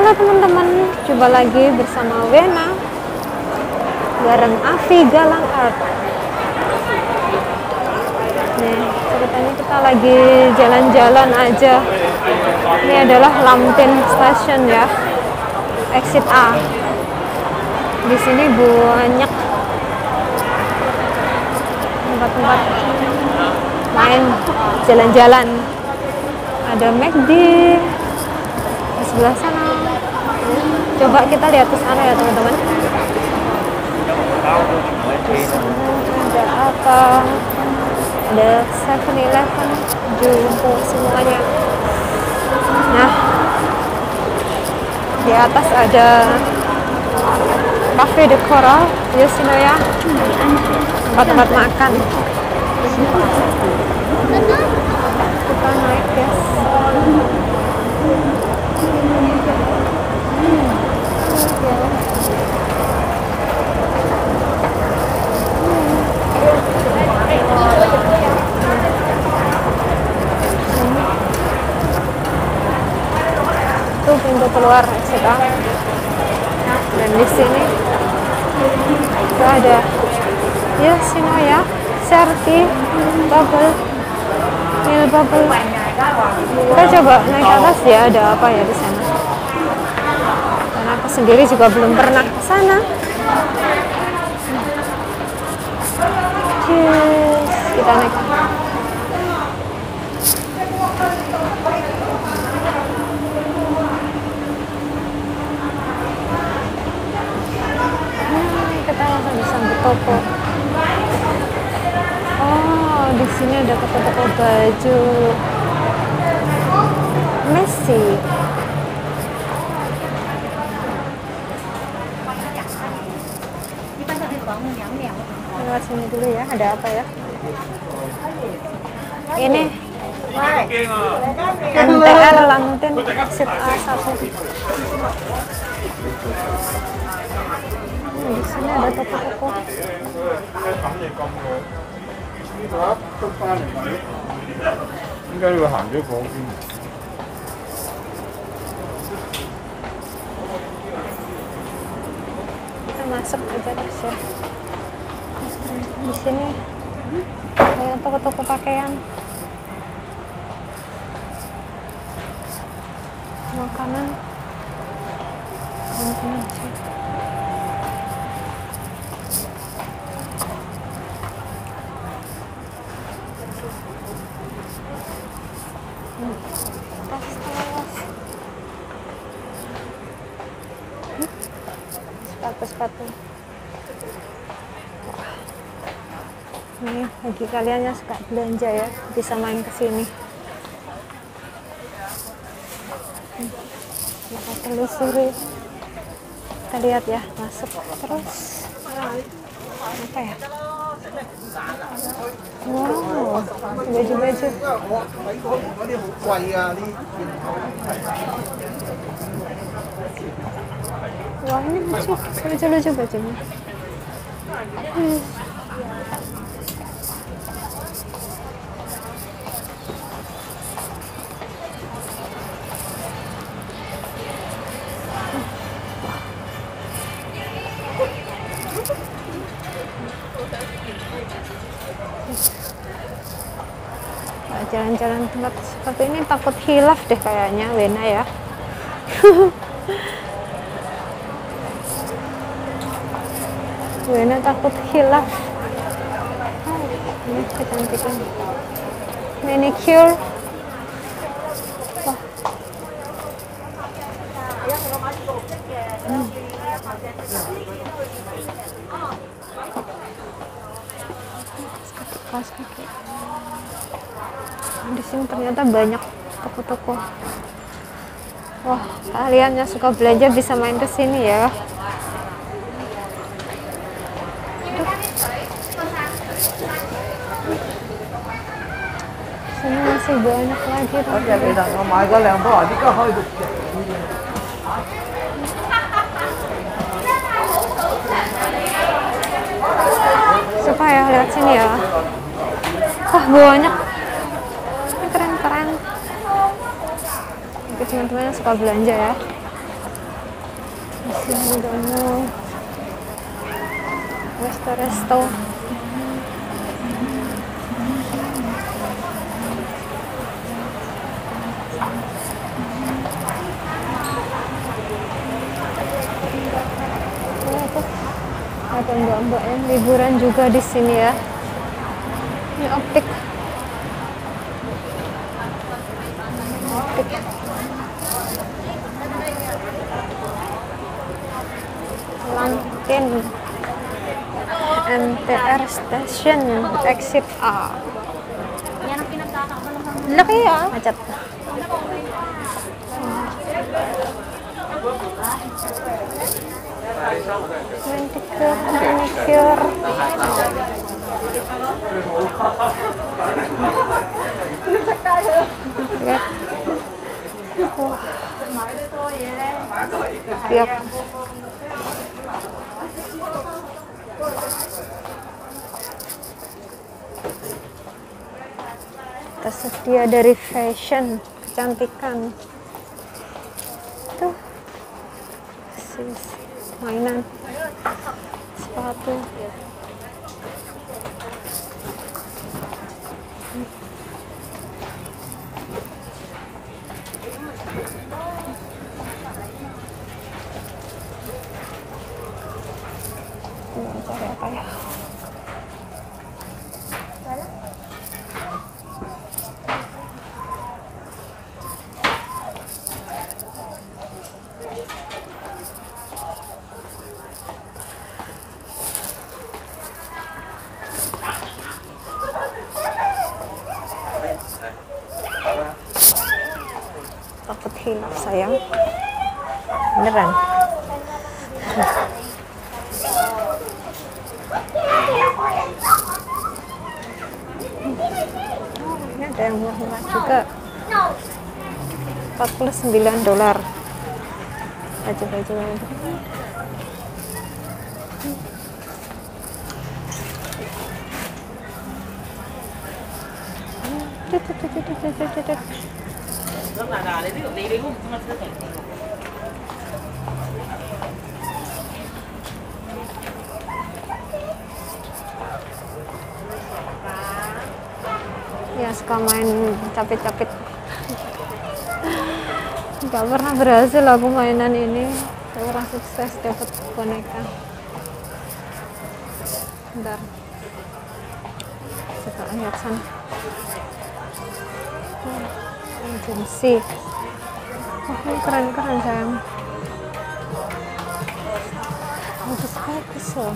Halo teman-teman, jumpa lagi bersama Wena bareng Avi Galang Art. Nih, ceritanya kita lagi jalan-jalan aja. Ini adalah Lamtin Station ya, exit A. Di sini banyak tempat-tempat main jalan-jalan. Ada McD di sebelah sana. Coba kita lihat ke sana ya teman-teman. Di sana ada apa? Ada 7-Eleven, Jumbo, semuanya. Nah, di atas ada Cafe de Coral, Yoshinoya, tempat-tempat makan. Kita naik guys. Itu pintu keluar exit A. Dan di sini itu ada Yoshinoya, Serti, Bubble, Mil Bubble. Kita coba naik ke atas ya, ada apa ya di sana? Karena aku sendiri juga belum pernah ke sana. Cheers, kita naik. Kita langsung disambut toko. Oh, di sini ada toko-toko baju Messi. Lewat sini dulu ya, ada apa ya? Ini MTR Lamtin exit A1. Di sini ada toko-toko. Kita masuk aja guys ya. Di sini ada toko-toko pakaian, makanan sih. Sepatu-sepatu. Ini bagi kalian yang suka belanja ya, bisa main ke sini. Kita telusuri. Kita lihat ya, masuk terus. Apa ya? Wow, baju-baju. Wah, ini lucu bajunya. Jalan-jalan tempat seperti ini takut hilaf deh kayaknya Wena ya. Wena takut hilaf. Oh, ini kecantikan manicure. Wah. Kaos kaki. Di sini ternyata banyak toko-toko. Wah, kalian yang suka belanja bisa main ke sini ya. Sini masih banyak lagi. Supaya lihat sini ya. Wah, banyak. Ini keren-keren. Bagi teman-teman yang suka belanja ya. Di sini udah mau resto-resto. Ada mbak-mbak yang liburan juga di sini ya. Ini optik. Lantin MTR Station exit A. Laki ya, macet. Manicure. Siap. Tersedia dari fashion, kecantikan. Tuh, mainan, sepatu. Cari apa ya? Takut hilaf sayang. Beneran. Ini ada yang murah-murah juga. $49. Baju-baju ya, suka main capit-capit. Gak pernah berhasil aku mainan ini. Gak pernah sukses dapat boneka. Bentar, coba lihat sana. Agensi. Oh, ini keren-keren sayang. Bagus-bagus loh.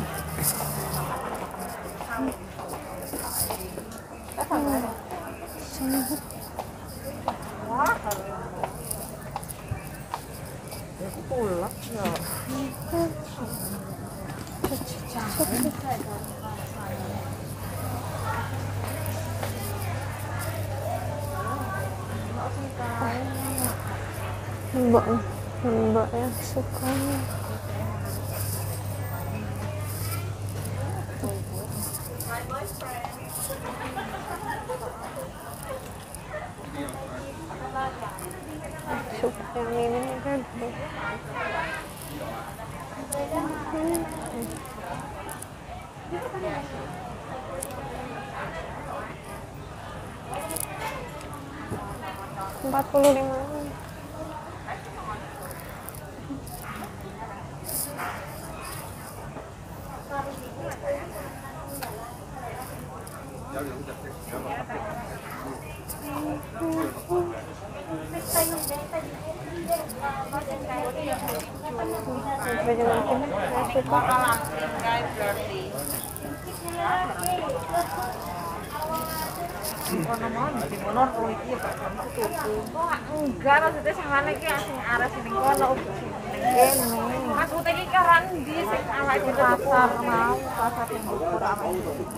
Mbak yang suka. Suka yang ini kan. $45. Enggak, maksudnya sing mana iki sing arah sini kono kene. Maksudnya iki karan di sing awak di pasar mau, pasar yang bukur awak.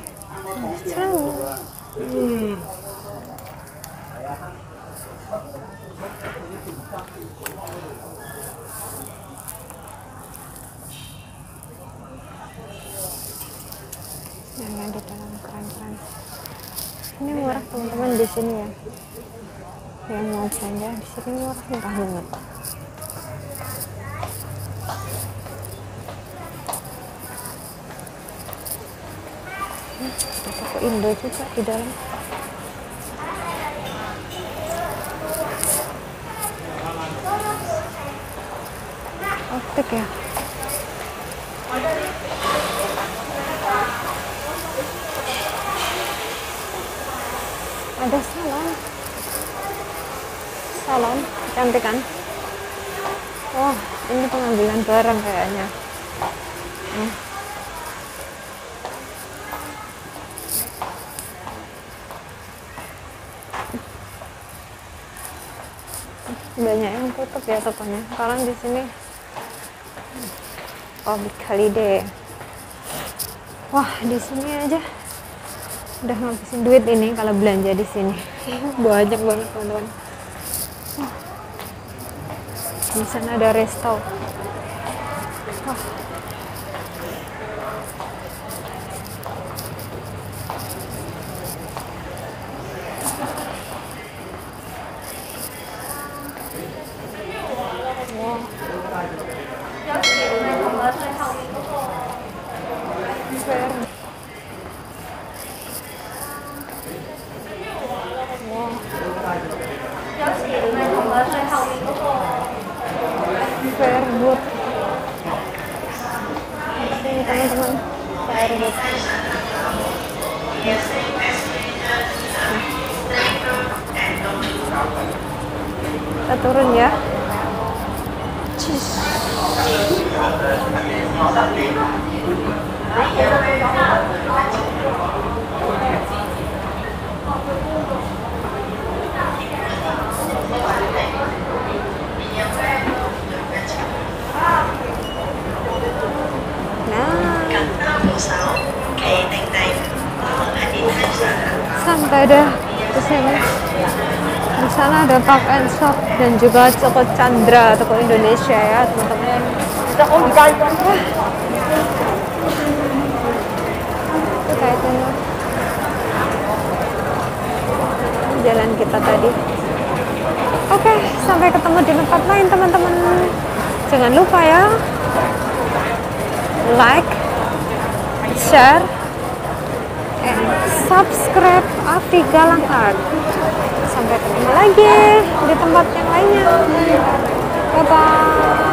Yang di dalam keren-keren. Ini murah teman-teman di sini ya. Yang mau belanja di sini murah banget. Ada toko Indo juga di dalam. Optik ya. Ada salon cantik kan. Wah, ini pengambilan barang kayaknya. Banyak yang tutup ya tokonya. Sekarang di sini public holiday. Wah, di sini aja udah ngabisin duit ini kalau belanja di sini. Banyak banget teman-teman. Di sana ada resto. Wah. Fairwood. Ini teman-teman, Fairwood. Kita turun ya. Sampai dah ke sini. Di sana ada Park and Shop dan juga Toko Chandra, toko Indonesia ya teman-teman. Itu kayaknya jalan kita tadi. Oke, sampai ketemu di tempat lain teman-teman. Jangan lupa ya, like, share, and subscribe Afi Galang Art. Sampai ketemu lagi di tempat yang lainnya. Bye bye.